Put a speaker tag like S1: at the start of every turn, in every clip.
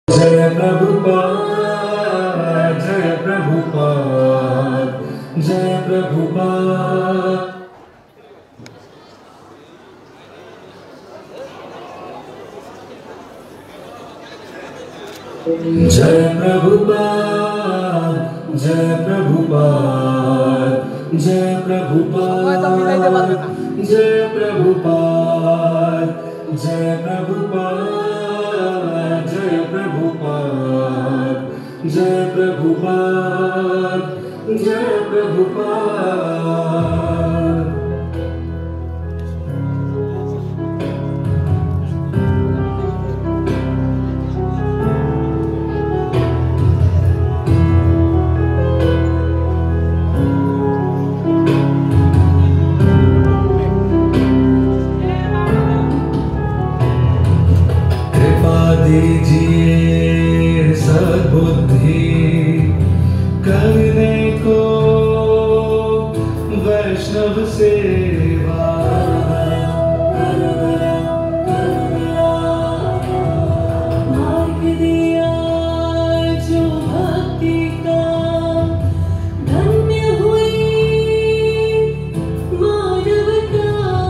S1: जय प्रभुपाद जय प्रभुपाद जय प्रभुपाद। जय प्रभुपाद जय प्रभुपाद जय प्रभुपाद जय प्रभुपाद जय प्रभुपाद जय प्रभुपाद जय प्रभुपाद जय प्रभुपाद। दीजिए सद्बुद्धि करने को वैष्णव सेवा। मार्ग दिया जो भक्ति का धन्य हुई मानवता।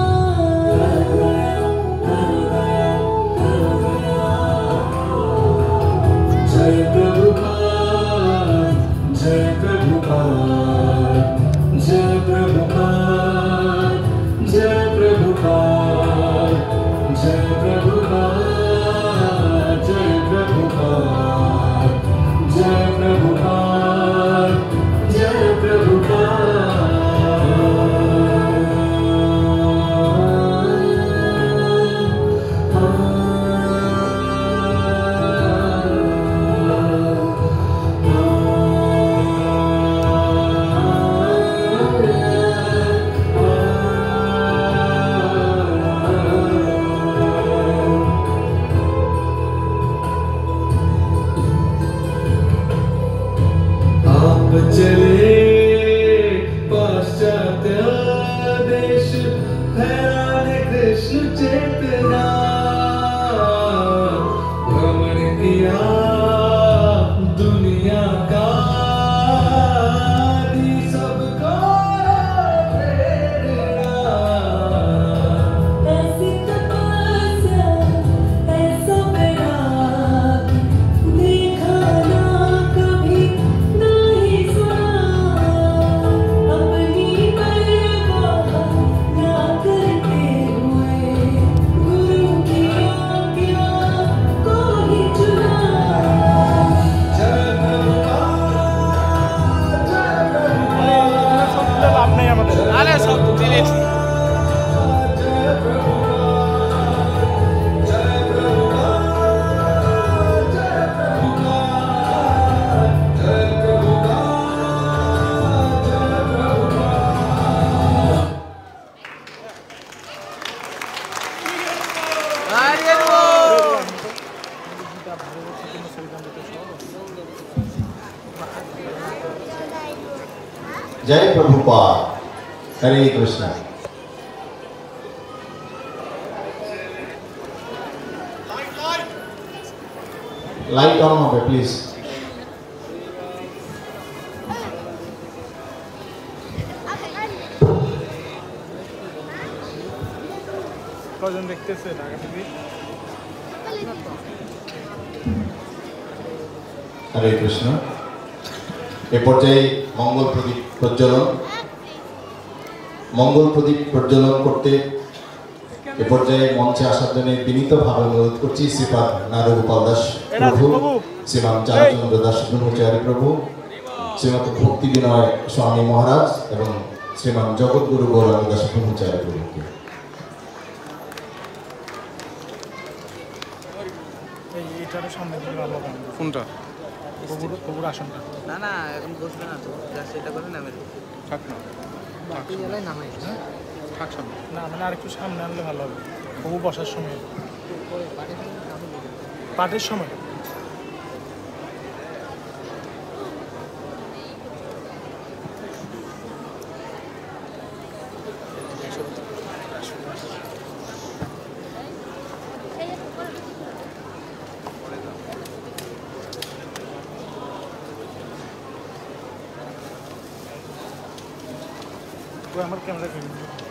S1: जय प्रभुपाद जय प्रभुपाद जय प्रभुपाद जय प्रभुपाद जय प्रभुपाद जय प्रभुपाद जय प्रभुपाद जय प्रभुपाद। चले पाश्चात्य देश हैरान कृष्ण चेतना भ्रमण किया दुनिया का दी सबको प्रेरणा। ऐसी तपस्या ऐसा वैराग देखा ना कभी नहीं सुना। अपनी परवाह ना करते हुए गुरु की आज्ञा को ही चुना। जय प्रभुपाद जय प्रभुपाद।
S2: लाभ नहीं আমাদের আরে সব দিলে
S1: जय प्रभुपाद जय प्रभुपाद जय प्रभुपाद जय प्रभुपाद जय प्रभुपाद।
S2: আরে ও
S3: जय प्रभुपाद। हरे कृष्ण। लाइट ऑन हो प्लीज।
S2: কজন দেখতেছে ঢাকা টিভি।
S3: हरे कृष्ण। ए पर्याये मंगल प्रदीप प्रज्वलन करते ए पर्याये मंचे आसार जन्य विनीतभावे अनुरोध करছি श्रीपाद नारगोपाल दास प्रभु, श्रीमान चारुचंद्र दास ब्रह्मचारी प्रभु, श्रीमती भक्ति विनय स्वामी महाराज एवं श्रीमान जगतगुरु गौरांग दास ब्रह्मचारी प्रभु के
S2: এইটার সামনে দিলে ভালো হবে। কোনটা? কবুর আসনটা।
S4: না না এখন বসবে না তো, জাস্ট এটা করে নামে
S2: থাক না।
S4: বাকি জেলায় নামাই
S2: থাক সামনে। না মানে আরেকটু সামনে আনলে ভালো হবে। কবু বসার সময়। পাটের সময়। ওই আমার ক্যামেরা কিনে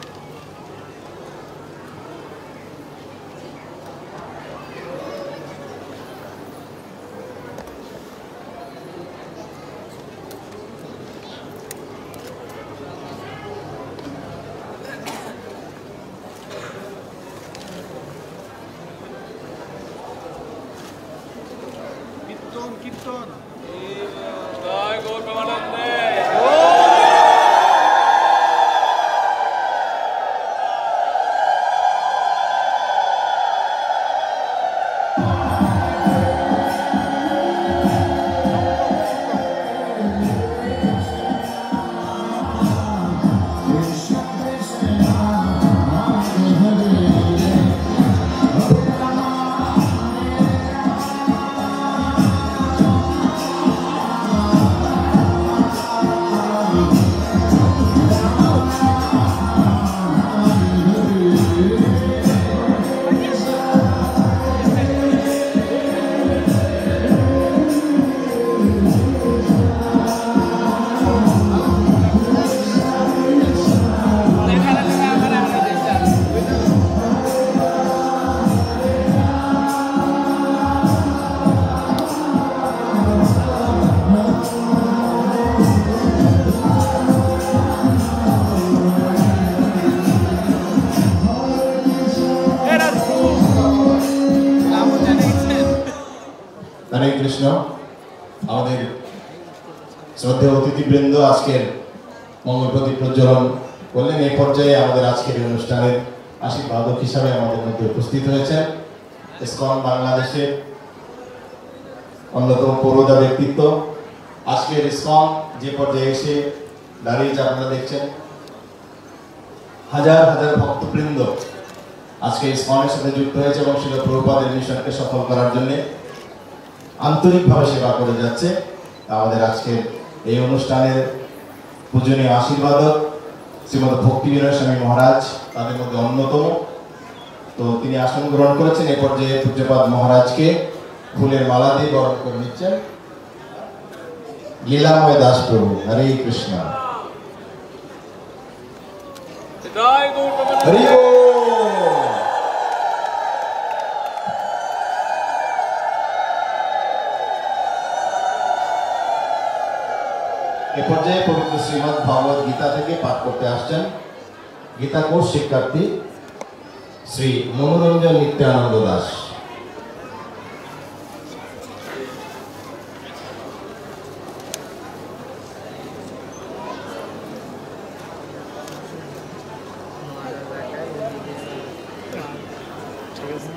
S2: কীর্তন
S1: জয় গৌর প্রেমানন্দে।
S3: হরে কৃষ্ণ। আমাদের শ্রদ্ধেয় অতিথিবৃন্দ আজকের মঙ্গল প্রদীপ প্রজ্বলন করলেন। এই পর্যায়ে আমাদের আজকের অনুষ্ঠানের আশীর্বাদক হিসাবে আমাদের মধ্যে উপস্থিত হয়েছেন ইসকন বাংলাদেশের অন্যতম পৌরোধা ব্যক্তিত্ব। আজকের ইসকন যে পর্যায়ে এসে দাঁড়িয়েছে আপনারা দেখছেন, হাজার হাজার ভক্তবৃন্দ আজকে ইসকনের সাথে যুক্ত হয়েছে এবং শিল প্রভুপাদের মিশনকে সফল করার জন্য আন্তরিকভাবে সেবা করে যাচ্ছে। আমাদের আজকের এই অনুষ্ঠানের পূজনীয় আশীর্বাদক শ্রীমদ ভক্তি বিনয় স্বামী মহারাজ তাদের মধ্যে অন্যতম। তো তিনি আসন গ্রহণ করেছেন। এ পর্যায়ে পূজ্যপাদ মহারাজকে ফুলের মালা দিয়ে বরণ করে নিচ্ছেন লীলাময় দাস প্রভু। হরে কৃষ্ণ।
S1: জয় গৌর প্রেমানন্দে।
S3: হরি বল। এ পর্যায়ে পবিত্র শ্রীমদ্ ভগবদ গীতা থেকে পাঠ করতে আসছেন গীতা কোর্স শিক্ষার্থী শ্রী মনোরঞ্জন নিত্যানন্দ দাস।
S2: ঠিক আছে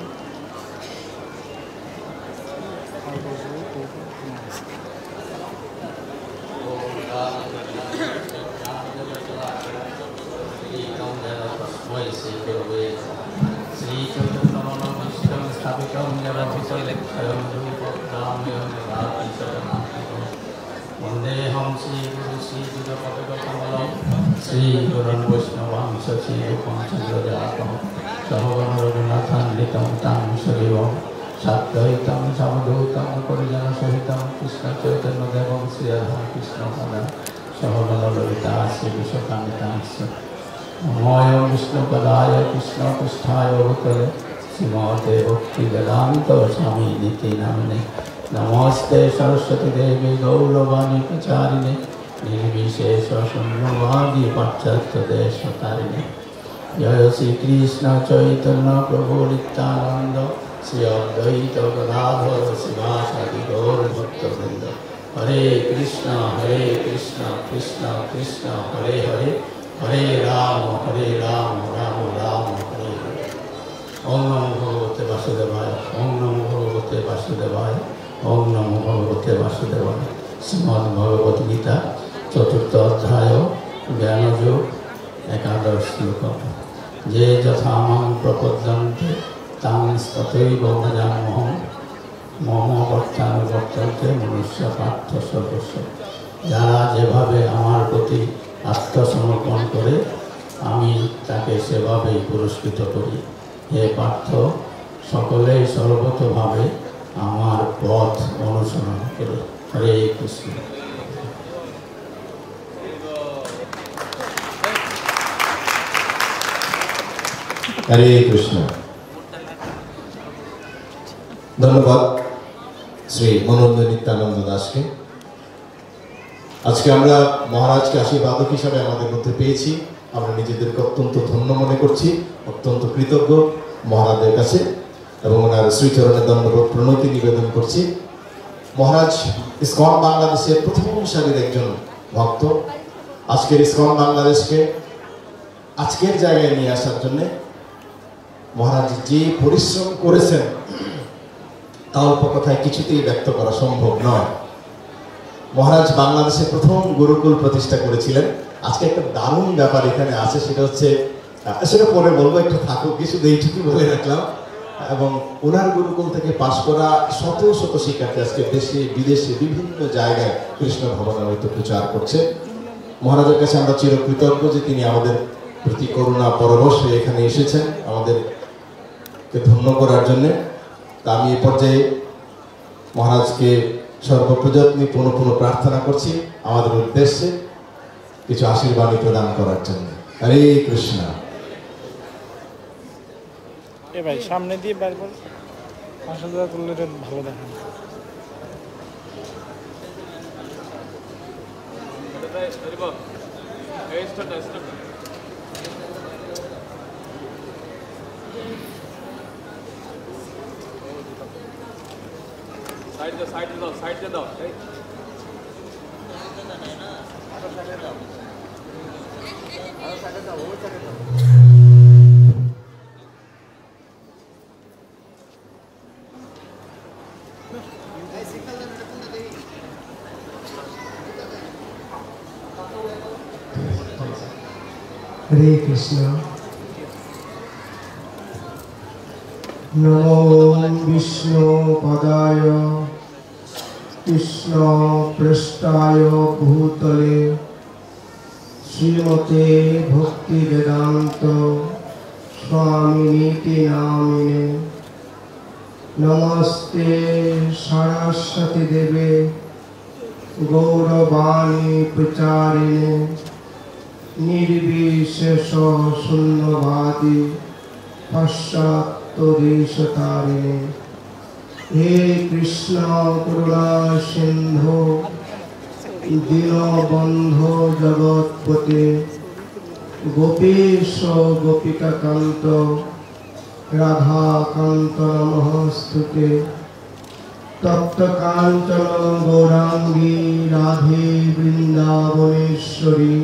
S5: श्रीगुरुन् वैष्णवां सचीरूपं चन्द्रजातं सहगण रघुनाथान्वितं तं सजीवं साद्वैतं समद्वैतं परिजनसहितं कृष्णचैतन्यदेवं श्रीराधाकृष्णपादां सहगण ललिता श्रीविश्वकामितांश्च नमोऽयं विष्णुपदाय कृष्णपृष्ठाय भूतले श्रीमते भक्तिवेदान्त स्वामिनिति नामिने नमस्ते सरस्वती देवी गौरवाणी प्रचारिणे निर्विशेष शून्यवादी पाश्चात्य देशतारिणे जय श्री कृष्ण चैतन्य प्रभु नित्यानंद श्री अद्वैत गदाधर शिवासादि गौर भक्तवृंद हरे कृष्ण कृष्ण कृष्ण हरे हरे हरे राम राम राम हरे हरे। ओम नमो भगवते वासुदेवाय ओम नमो भगवते वासुदेवाय ओम नमो भगवते वासुदेवाय। श्रीमद् भगवद गीता चतुर्थ अध्याय ज्ञानयोग एकादश श्लोक जे यथा मां प्रपद्यन्ते तां तथैव भजाम्यहं मम वर्तानुवर्तन्ते मनुष्य पार्थ सर्वस्व। যারা যেভাবে আমার প্রতি আত্মসমর্পণ করে আমি তাকে সেভাবেই পুরস্কৃত করি। হে পার্থ, সকলেই সর্বতোভাবে আমার পথ অনুসরণ করে। হরে কৃষ্ণ।
S3: হরে কৃষ্ণ। ধন্যবাদ শ্রী মনোরঞ্জন নিত্যানন্দ দাসকে। আজকে আমরা মহারাজকে আশীর্বাদক হিসাবে আমাদের মধ্যে পেয়েছি। আমরা নিজেদেরকে অত্যন্ত ধন্য মনে করছি, অত্যন্ত কৃতজ্ঞ মহারাজের কাছে এবং ওনার শ্রীচরণের দণ্ডবোধ প্রণতি নিবেদন করছি। মহারাজ ইসকন বাংলাদেশের প্রথম সারির একজন ভক্ত। আজকের ইসকন বাংলাদেশকে আজকের জায়গায় নিয়ে আসার জন্যে মহারাজ যে পরিশ্রম করেছেন তা অল্প কথায় কিছুতেই ব্যক্ত করা সম্ভব নয়। মহারাজ বাংলাদেশে প্রথম গুরুকুল প্রতিষ্ঠা করেছিলেন। আজকে একটা দারুণ ব্যাপার এখানে আছে, সেটা হচ্ছে, সেটা পরে বলবো, একটু থাকুক, কিছু এইটুকু বলে রাখলাম। এবং ওনার গুরুকুল থেকে পাশ করা শত শত শিক্ষার্থী আজকে দেশে বিদেশে বিভিন্ন জায়গায় কৃষ্ণ ভবনামৃত প্রচার করছে। মহারাজের কাছে আমরা চিরকৃতজ্ঞ যে তিনি আমাদের প্রতি করুণা পরবশ হয়ে এখানে এসেছেন আমাদেরকে ধন্য করার জন্যে। তা আমি এই পর্যায়ে মহারাজকে সর্বপ্রযত্নে পুনঃ পুনঃ প্রার্থনা করছি আমাদের উদ্দেশ্যে কিছু আশীর্বাদ প্রদান করার জন্য। হরে কৃষ্ণ।
S2: এ ভাই সামনে দিয়ে বারবার আসলে করলে ভালো দেখেন।
S1: साइड दे दो
S6: हरे कृष्ण। नमो विष्णु पदाय कृष्ण पृष्ठाय भूतले श्रीमते भक्ति वेदांत स्वामिनीति नामिने। नमस्ते सरस्वती देवे गौरवाणी प्रचारिणे निर्विशेष शून्यवादी पश्चात्तदेशतारिणे। हे कृष्ण करुणा सिंधु दीनबंधु जगत्पते गोपीश गोपिकाकांत राधाकांत नमस्तुते। तप्त कांचन गौरांगी राधे वृंदावनेश्वरी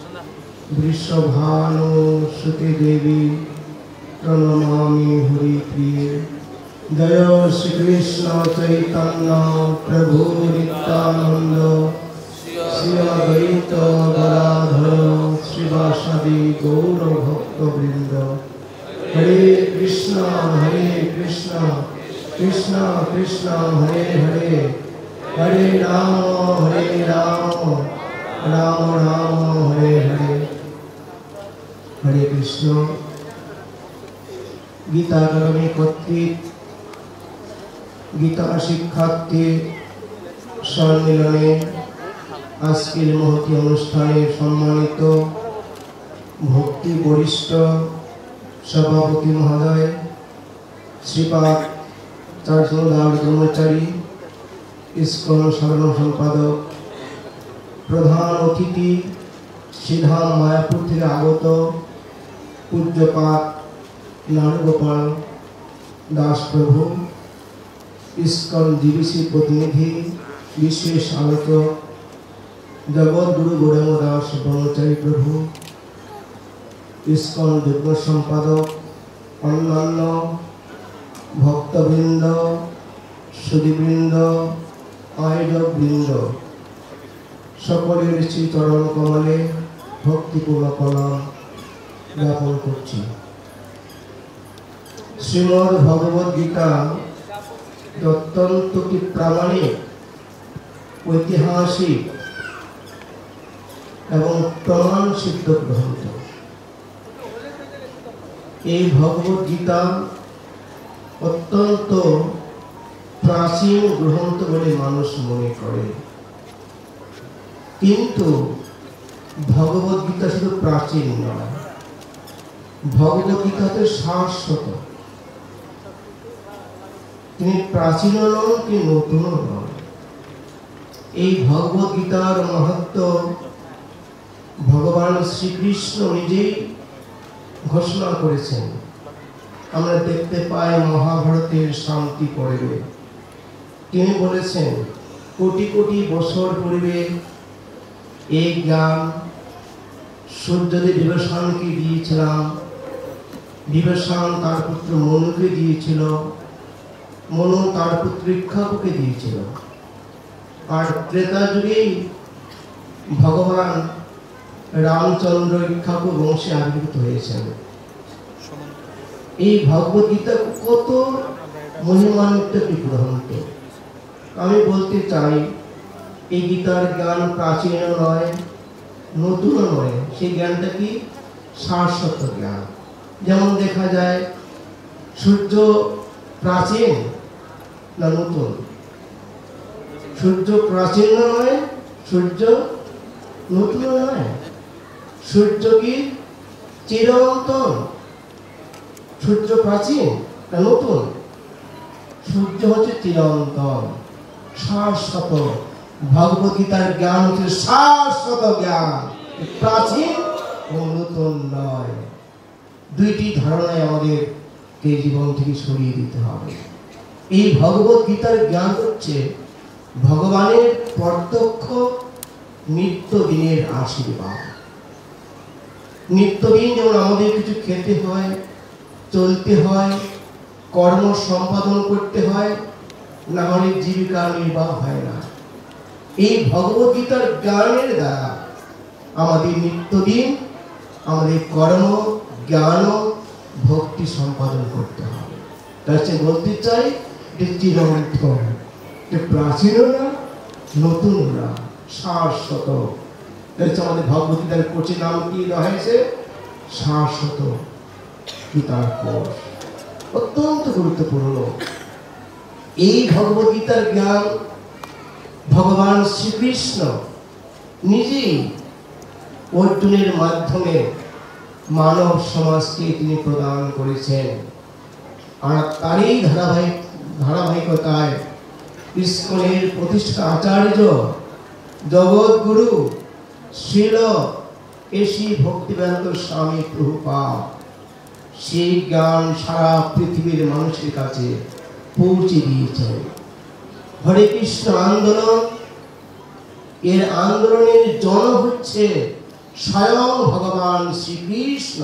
S6: वृषभानुसुते देवी प्रणमामि हरिप्रिये। जय श्री कृष्ण चैतन्य प्रभु नित्यानंद श्री अद्वैत गदाधर श्रीवासदि गौर भक्तवृंद। हरे कृष्ण कृष्ण कृष्ण हरे हरे, हरे राम राम राम हरे हरे। हरे कृष्ण। गीता अकादमी কর্তৃক गीता शिक्षार्थी सम्मेलने आजकेर महती अनुष्ठाने सम्मानित भक्ति वरिष्ठ सभापति महोदय श्रीपाद चारचंद्र ब्रह्मचारी इस्कन साधारण सम्पादक प्रधान अतिथि श्रीधाम मायापुर থেকে আগত पूज्यपाद नानुगोपाल दास प्रभु इस्कन जीबीसी प्रतिनिधि विशेष आलोचक जगत गुरु गौरांग दास ब्रह्मचारी प्रभु इस्कन युग्म सम्पादक अन्यान्य भक्तवृंद सुधीवृंद आयोजकवृंद सकलेर श्री चरण कमले भक्तिपूर्ण प्रणाम ज्ञापन करছি। श्रीमद् भगवद गीता अत्यंत की प्रामाणिक ऐतिहासिक एवं प्रमाण सिद्ध ग्रंथ। এই ভগবদ গীতা অত্যন্ত প্রাচীন গ্রন্থ বলে মানুষ মনে করে, কিন্তু ভগবদ গীতা শুধু প্রাচীন নয়, ভগবদ্গীতা তো শাশ্বত, তিনি প্রাচীন নন কি নতুন নন। এই ভগবদ্গীতার মাহাত্ম্য ভগবান শ্রীকৃষ্ণ নিজেই ঘোষণা করেছেন। আমরা দেখতে পাই মহাভারতের শান্তি পর্বে তিনি বলেছেন কোটি কোটি বছর পূর্বে এই জ্ঞান সূর্যদেব বিভীষণকে দিয়েছিলাম, বিভীষণ তার পুত্র মনুকে দিয়েছিল, মনু তার পুত্র ইক্ষ্বাকুকে দিয়েছিল। আর ত্রেতা যুগেই ভগবান রামচন্দ্র ইক্ষ্বাকু বংশে আবির্ভূত হয়েছেন। এই ভগবদ্গীতা কত মহিমান্বিত একটি গ্রন্থ। আমি বলতে চাই এই গীতার জ্ঞান প্রাচীন নয়, নতুন নয়, সেই জ্ঞানটা কি শাশ্বত জ্ঞান। যেমন দেখা যায় সূর্য প্রাচীন না নতুন? সূর্য প্রাচীন নয়, সূর্য নতুন নয়। সূর্য কি চিরন্তন? সূর্য প্রাচীন না নতুন? সূর্য হচ্ছে চিরন্তন, শাশ্বত। ভগবদ্গীতার জ্ঞান হচ্ছে শাশ্বত জ্ঞান, প্রাচীন ও নতুন নয়। দুইটি ধারণায় আমাদের এই জীবন থেকে সরিয়ে দিতে হবে। এই ভগবদ্গীতার জ্ঞান হচ্ছে ভগবানের প্রত্যক্ষ নিত্যদিনের আশীর্বাদ। নিত্যদিন যেমন আমাদের কিছু খেতে হয়, চলতে হয়, কর্ম সম্পাদন করতে হয়, না হলে জীবিকা নির্বাহ হয় না। এই ভগবদ্গীতার জ্ঞানের দ্বারা আমাদের নিত্যদিন আমাদের কর্ম, জ্ঞান, ভক্তি সম্পাদন করতে হবে। তার চেয়ে বলতে চাই যে চিরন্তন, প্রাচীন না, নতুন না, শাশ্বত। আমাদের ভগবদ্গীতার কোচের নাম কি হয়েছে? শাশ্বত গীতার কোষ। অত্যন্ত গুরুত্বপূর্ণ এই ভগবদ্গীতার জ্ঞান ভগবান শ্রীকৃষ্ণ নিজেই অর্জুনের মাধ্যমে মানব সমাজকে তিনি প্রদান করেছেন। আর তারই ধারাবাহিকতায় ইস্কনের প্রতিষ্ঠা আচার্য জগৎগুরু শ্রীল কেশী ভক্তিবেদান্ত স্বামী প্রভুপাদ সেই জ্ঞান সারা পৃথিবীর মানুষের কাছে পৌঁছে দিয়েছেন। হরে কৃষ্ণ আন্দোলন, এর আন্দোলনের জনক হচ্ছে স্বয়ং ভগবান শ্রীকৃষ্ণ।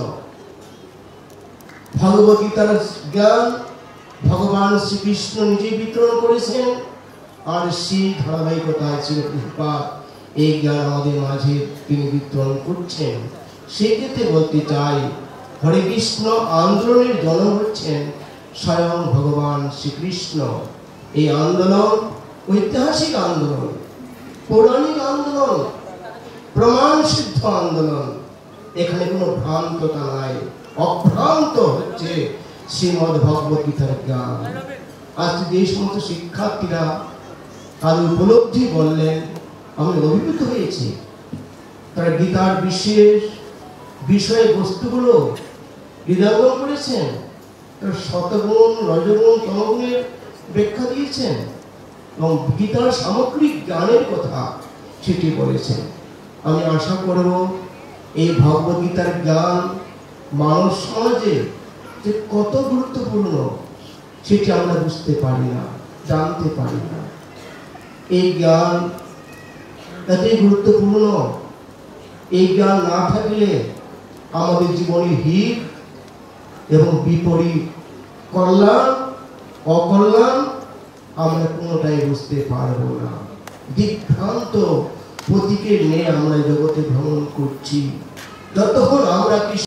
S6: ভগবদ্গীতার জ্ঞান ভগবান শ্রীকৃষ্ণ নিজে বিতরণ করেছেন, আর সেই ধারাবাহিকতায় ছিল প্রভুপাদ এই জ্ঞান আমাদের মাঝে তিনি বিতরণ করছেন। সেক্ষেত্রে বলতে চাই হরে কৃষ্ণ আন্দোলনের জনক হচ্ছেন স্বয়ং ভগবান শ্রীকৃষ্ণ। এই আন্দোলন ঐতিহাসিক আন্দোলন, পৌরাণিক আন্দোলন, প্রমাণ সিদ্ধ আন্দোলন। এখানে কোনো ভ্রান্ততা নাই, অভ্রান্ত হচ্ছে শ্রীমদ্ ভগবদ্গীতার জ্ঞান। আজকে যে সমস্ত শিক্ষার্থীরা আজ উপলব্ধি বললেন, আমি অভিভূত হয়েছি। তারা গীতার বিশেষ বিষয় বস্তুগুলো হৃদয়ঙ্গম করেছেন, তারা শতগুণ, রজগুণ, তমগুণের ব্যাখ্যা দিয়েছেন এবং গীতার সামগ্রিক জ্ঞানের কথা সেটি বলেছেন। আমি আশা করব এই ভগবদ্গীতার জ্ঞান মানব সমাজে যে কত গুরুত্বপূর্ণ সেটি আমরা বুঝতে পারি না, জানতে পারি না। এই জ্ঞান এতই গুরুত্বপূর্ণ। এই জ্ঞান না থাকলে আমাদের জীবনে হিত এবং বিপরীত, কল্যাণ, অকল্যাণ আমরা কোনোটাই বুঝতে পারবো না। দিগ্ভ্রান্ত প্রতীকের নিয়ে আমরা জগতে ভ্রমণ করছি। যতক্ষণ আমরা